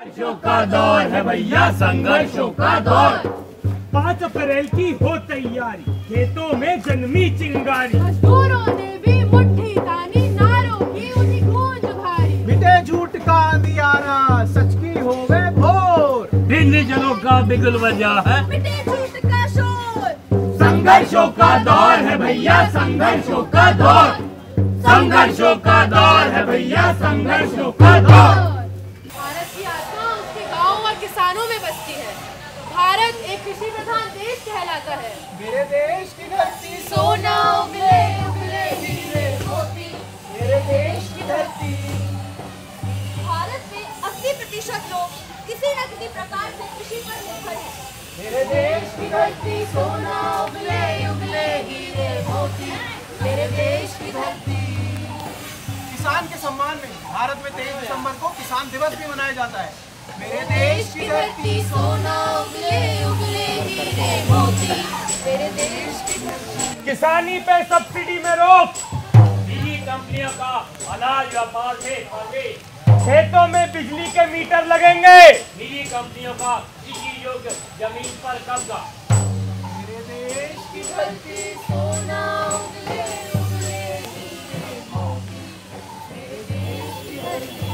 संघर्षों का दौर है भैया, संघर्षों का दौर। 5 अप्रैल की हो तैयारी, खेतों में जन्मी चिंगारी। मजदूरों ने भी मुट्ठी तानी, नारों की उठी गूंज भारी। मिटे झूठ का अंधियारा, सच की होवे भोर। दिन जलों का बिगुल बजा है, मिटे झूठ का शोर। संघर्षों का दौर है भैया, संघर्षों का दौर। संघर्षों का दौर है भैया, संघर्षों का दौर। भारत की आत्मा उसके गाँव और किसानों में बसती है। भारत एक कृषि प्रधान देश कहलाता है। मेरे देश की धरती सोना उगले उगले हीरे मोती। मेरे देश की धरती। भारत में 80% लोग किसी न किसी प्रकार से कृषि पर निर्भर है। मेरे देश की धरती सोना उगले उगले हीरे मोती। मेरे देश की धरती। किसान के सम्मान में भारत में 23 दिसंबर को किसान दिवस भी मनाया जाता है। मेरे देश की धरती सोना उगले उगले हीरे मोती। मेरे देश की धरती। किसानी पे सब्सिडी में रोक, निजी कंपनियों का अनाज व्यापार से परवेश। खेतों में बिजली के मीटर लगेंगे। निजी कंपनियों का कृषि योग्य जमीन पर कब्जा। मेरे देश की धरती सोना उगले उगले हीरे मोती। मेरे देश की धरती।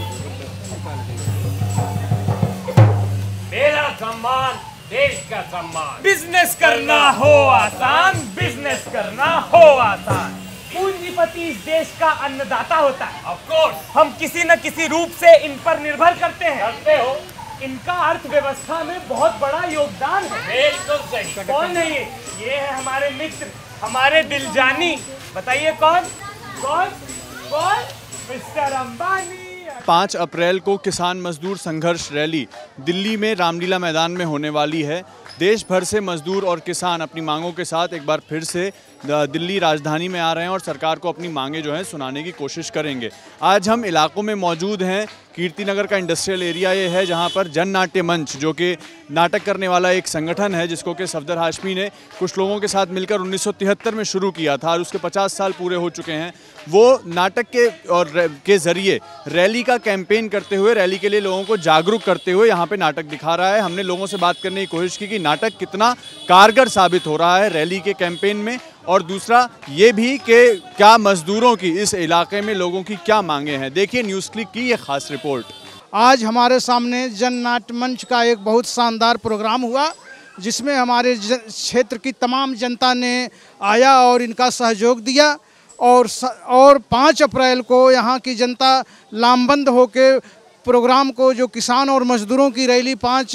मेरा सम्मान देश का सम्मान। बिजनेस करना हो आसान, बिजनेस करना हो आसान। पूंजीपति इस देश का अन्नदाता होता है। ऑफ कोर्स हम किसी न किसी रूप से इन पर निर्भर करते हैं। करते हो, इनका अर्थव्यवस्था में बहुत बड़ा योगदान है। बिल्कुल सही। कौन है ये है हमारे मित्र, हमारे दिलजानी। बताइए कौन कौन कौन? मिस्टर अंबानी। 5 अप्रैल को किसान मजदूर संघर्ष रैली दिल्ली में रामलीला मैदान में होने वाली है। देश भर से मजदूर और किसान अपनी मांगों के साथ एक बार फिर से दिल्ली राजधानी में आ रहे हैं और सरकार को अपनी मांगें जो हैं सुनाने की कोशिश करेंगे। आज हम इलाकों में मौजूद हैं। कीर्तिनगर का इंडस्ट्रियल एरिया ये है जहां पर जन नाट्य मंच, जो कि नाटक करने वाला एक संगठन है जिसको कि सफदर हाशमी ने कुछ लोगों के साथ मिलकर 1973 में शुरू किया था और उसके 50 साल पूरे हो चुके हैं। वो नाटक के ज़रिए रैली का कैंपेन करते हुए, रैली के लिए लोगों को जागरूक करते हुए यहाँ पे नाटक दिखा रहा है। हमने लोगों से बात करने की कोशिश की कि नाटक कितना कारगर साबित हो रहा है रैली के कैंपेन में, और दूसरा ये भी कि क्या मजदूरों की इस इलाके में लोगों की क्या मांगे हैं। देखिए न्यूज़ क्लिक की ये खास रिपोर्ट। आज हमारे सामने जन नाट्य मंच का एक बहुत शानदार प्रोग्राम हुआ, जिसमें हमारे क्षेत्र की तमाम जनता ने आया और इनका सहयोग दिया। और 5 अप्रैल को यहाँ की जनता लामबंद होकर प्रोग्राम को, जो किसान और मजदूरों की रैली 5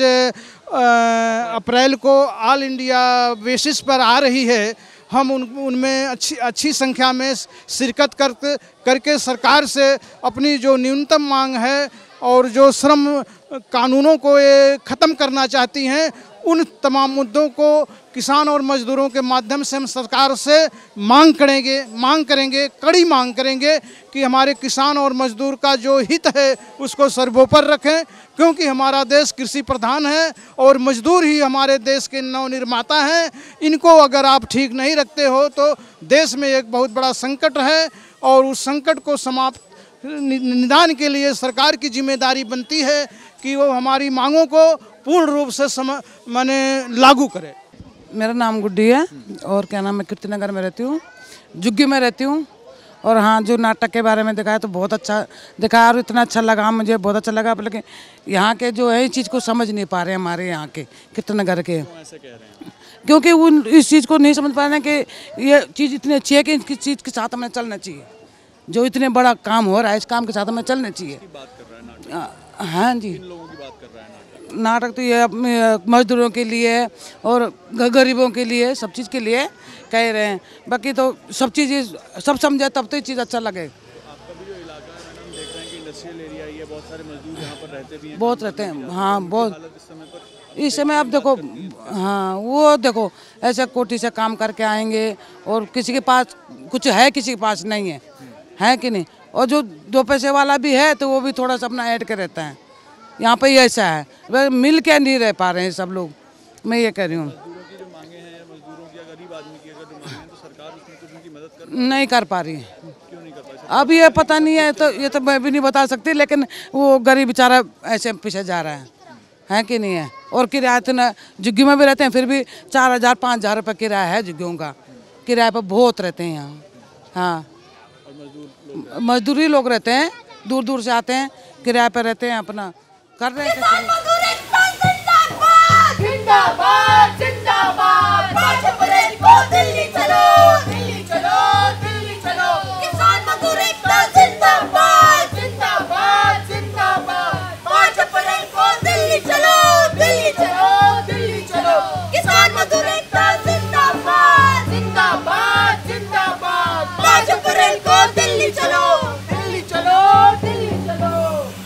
अप्रैल को ऑल इंडिया बेसिस पर आ रही है, हम उनमें अच्छी संख्या में शिरकत करके सरकार से अपनी जो न्यूनतम मांग है और जो श्रम कानूनों को ये ख़त्म करना चाहती हैं, उन तमाम मुद्दों को किसान और मजदूरों के माध्यम से हम सरकार से मांग करेंगे, कड़ी मांग करेंगे कि हमारे किसान और मजदूर का जो हित है उसको सर्वोपरि रखें, क्योंकि हमारा देश कृषि प्रधान है और मजदूर ही हमारे देश के नवनिर्माता हैं। इनको अगर आप ठीक नहीं रखते हो तो देश में एक बहुत बड़ा संकट है, और उस संकट को समाप्त निदान के लिए सरकार की जिम्मेदारी बनती है कि वो हमारी मांगों को पूर्ण रूप से लागू करे। मेरा नाम गुड्डी है और क्या नाम है, कीर्तिनगर में रहती हूँ, जुग्गी में रहती हूँ। और हाँ, जो नाटक के बारे में दिखाया तो बहुत अच्छा दिखाया और इतना अच्छा लगा, मुझे बहुत अच्छा लगा। लेकिन यहाँ के जो है इस चीज़ को समझ नहीं पा रहे हैं हमारे यहाँ के कीर्तिनगर के, क्योंकि उन इस चीज़ को नहीं समझ पा रहे हैं कि ये चीज़ इतनी अच्छी है कि इस चीज़ के साथ हमें चलना चाहिए। जो इतने बड़ा काम हो रहा है, इस काम के साथ हमें चलना चाहिए। हाँ जी, नाटक तो ये मजदूरों के लिए और गरीबों के लिए, सब चीज़ के लिए कह रहे हैं। बाकी तो सब चीज़ सब समझे तब तो ये चीज़ अच्छा लगे। आपका भी जो इलाका है मैडम, देख रहे हैं कि इंडस्ट्रियल एरिया ही है, बहुत सारे मजदूर यहाँ पर रहते भी हैं। बहुत रहते हैं, हाँ बहुत। इस समय आप देखो, हाँ वो देखो ऐसे कोठी से काम करके आएंगे और किसी के पास कुछ है, किसी के पास नहीं है कि नहीं। और जो 2 पैसे वाला भी है तो वो भी थोड़ा सा अपना ऐड कर रहता है। यहाँ पे ऐसा है, मिल के नहीं रह पा रहे हैं सब लोग। मैं ये कह रही हूँ, मजदूरों की जो मांगे हैं, मजदूरों की, गरीब आदमी की अगर जो मांगे हैं तो सरकार उसमें कुछ उनकी मदद नहीं कर पा रही है। क्यों नहीं कर पा रही? अब ये पता नहीं है, तो ये तो मैं भी नहीं बता सकती, लेकिन वो गरीब बेचारा ऐसे पीछे जा रहा है कि नहीं है। और किराया तो ना, झुग्गी में भी रहते हैं फिर भी 4,000 5,000 रुपये किराया है झुग्गियों का। किराए पर बहुत रहते हैं यहाँ। हाँ, मजदूरी लोग रहते हैं, दूर दूर से आते हैं, किराए पर रहते हैं, अपना कर रहे हैं। जिंदाबाद जिंदाबाद, 5 अप्रैल को दिल्ली चलो, दिल्ली चलो, दिल्ली चलो। किसान मजदूर एकता जिंदाबाद जिंदाबाद जिंदाबाद, 5 अप्रैल को दिल्ली चलो, दिल्ली चलो, दिल्ली चलो। किसान मजदूर एकता जिंदाबाद जिंदाबाद जिंदाबाद, 5 अप्रैल को दिल्ली चलो, दिल्ली चलो, दिल्ली चलो।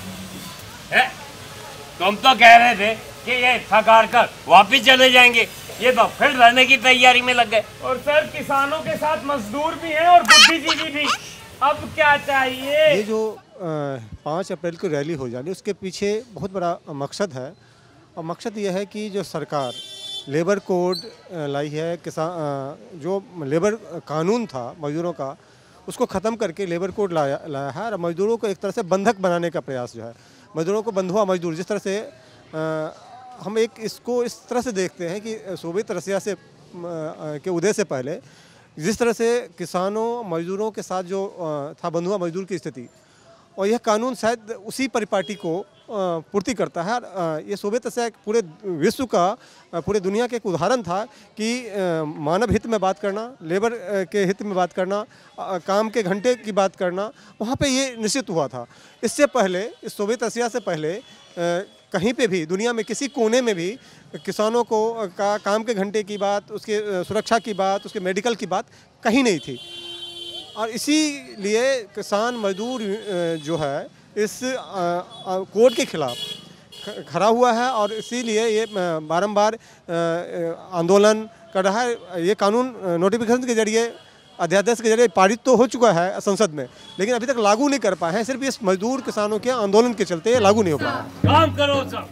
तुम तो कह रहे थे कि ये थकार कर वापिस चले जाएंगे, ये तो फिर रहने की तैयारी में लग गए। और सर किसानों के साथ मजदूर भी हैं और बुद्धिजीवी भी, अब क्या चाहिए? ये जो 5 अप्रैल को रैली हो जानी, उसके पीछे बहुत बड़ा मकसद है। और मकसद ये है कि जो सरकार लेबर कोड लाई है, किसान जो लेबर कानून था मजदूरों का, उसको ख़त्म करके लेबर कोड लाया है और मजदूरों को एक तरह से बंधक बनाने का प्रयास जो है, मजदूरों को बंधुआ मजदूर, जिस तरह से हम इसको इस तरह से देखते हैं कि सोवियत रसिया से के उदय से पहले जिस तरह से किसानों मजदूरों के साथ जो था बंधुआ मजदूर की स्थिति, और यह कानून शायद उसी परिपाटी को पूर्ति करता है। ये सोवियत रसिया पूरे विश्व का, पूरे दुनिया का एक उदाहरण था कि मानव हित में बात करना, लेबर के हित में बात करना, काम के घंटे की बात करना, वहाँ पे ये निश्चित हुआ था। इससे पहले, इस सोवियत रसिया से पहले कहीं पे भी दुनिया में किसी कोने में भी किसानों को काम के घंटे की बात, उसके सुरक्षा की बात, उसके मेडिकल की बात कहीं नहीं थी। और इसीलिए किसान मजदूर जो है इस कोड के खिलाफ खड़ा हुआ है और इसीलिए ये बारंबार आंदोलन कर रहा है। ये कानून नोटिफिकेशन के जरिए, अध्यादेश के जरिए पारित तो हो चुका है संसद में, लेकिन अभी तक लागू नहीं कर पाए हैं। सिर्फ इस मजदूर किसानों के आंदोलन के चलते ये लागू नहीं हो पाया। काम करो सब,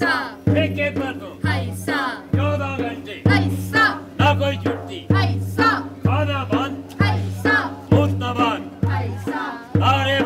14 घंटे, ना कोई छुट्टी, खाना बंद, मुफ्त बंद, नारे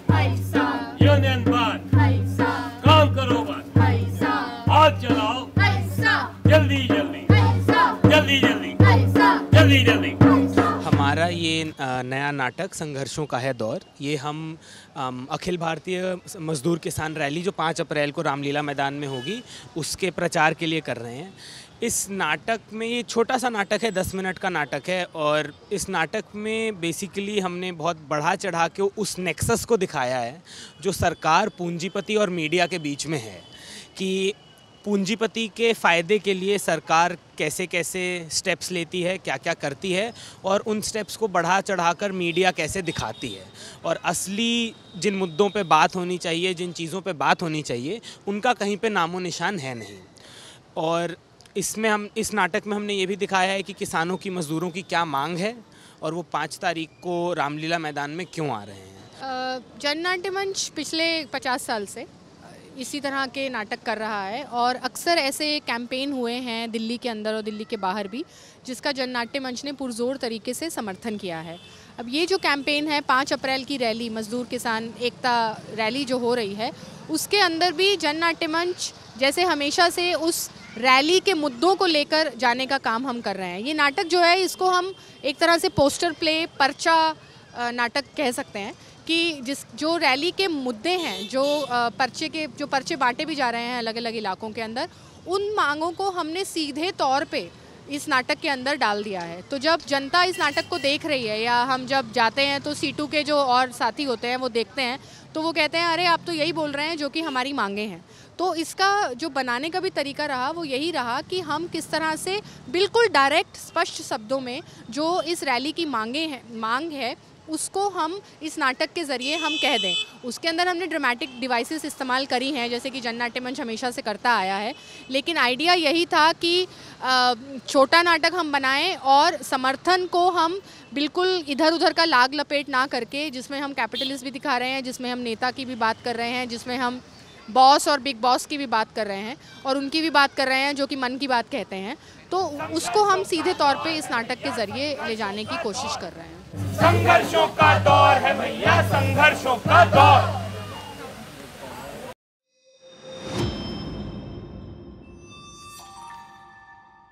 बंद, यूनियन बंद, काम करो बंद, हाथ चलाओ, जल्दी जल्दी, जल्दी जल्दी, जल्दी जल्दी। हमारा ये नया नाटक संघर्षों का है दौर, ये हम अखिल भारतीय मजदूर किसान रैली जो 5 अप्रैल को रामलीला मैदान में होगी, उसके प्रचार के लिए कर रहे हैं। इस नाटक में, ये छोटा सा नाटक है, 10 मिनट का नाटक है, और इस नाटक में बेसिकली हमने बहुत बढ़ा चढ़ा के उस नेक्सस को दिखाया है जो सरकार, पूंजीपति और मीडिया के बीच में है, कि पूंजीपति के फ़ायदे के लिए सरकार कैसे कैसे स्टेप्स लेती है, क्या क्या करती है, और उन स्टेप्स को बढ़ा चढ़ाकर मीडिया कैसे दिखाती है, और असली जिन मुद्दों पे बात होनी चाहिए, जिन चीज़ों पे बात होनी चाहिए, उनका कहीं पे नामो निशान है नहीं। और इसमें हम, इस नाटक में हमने ये भी दिखाया है कि किसानों की, मज़दूरों की क्या मांग है और वो 5 तारीख को रामलीला मैदान में क्यों आ रहे हैं। जननाट्य मंच पिछले 50 साल से इसी तरह के नाटक कर रहा है और अक्सर ऐसे कैंपेन हुए हैं दिल्ली के अंदर और दिल्ली के बाहर भी, जिसका जननाट्य मंच ने पुरजोर तरीके से समर्थन किया है। अब ये जो कैंपेन है 5 अप्रैल की रैली, मजदूर किसान एकता रैली जो हो रही है, उसके अंदर भी जननाट्य मंच जैसे हमेशा से उस रैली के मुद्दों को लेकर जाने का काम हम कर रहे हैं। ये नाटक जो है, इसको हम एक तरह से पोस्टर प्ले, पर्चा नाटक कह सकते हैं कि जो रैली के मुद्दे हैं, जो पर्चे बांटे भी जा रहे हैं अलग अलग इलाकों के अंदर, उन मांगों को हमने सीधे तौर पे इस नाटक के अंदर डाल दिया है। तो जब जनता इस नाटक को देख रही है, या हम जब जाते हैं तो सीटू के जो और साथी होते हैं वो देखते हैं, तो वो कहते हैं अरे आप तो यही बोल रहे हैं जो कि हमारी मांगे हैं। तो इसका जो बनाने का भी तरीका रहा वो यही रहा कि हम किस तरह से बिल्कुल डायरेक्ट, स्पष्ट शब्दों में जो इस रैली की मांग है उसको हम इस नाटक के ज़रिए हम कह दें। उसके अंदर हमने ड्रामेटिक डिवाइसेस इस्तेमाल करी हैं, जैसे कि जननाट्य मंच हमेशा से करता आया है, लेकिन आइडिया यही था कि छोटा नाटक हम बनाएं और समर्थन को हम बिल्कुल इधर उधर का लाग लपेट ना करके, जिसमें हम कैपिटलिस्ट भी दिखा रहे हैं, जिसमें हम नेता की भी बात कर रहे हैं, जिसमें हम बॉस और बिग बॉस की भी बात कर रहे हैं और उनकी भी बात कर रहे हैं जो कि मन की बात कहते हैं, तो उसको हम सीधे तौर पे इस नाटक के ज़रिए ले जाने की कोशिश कर रहे हैं। संघर्षों का दौर है भैया, संघर्षों का दौर।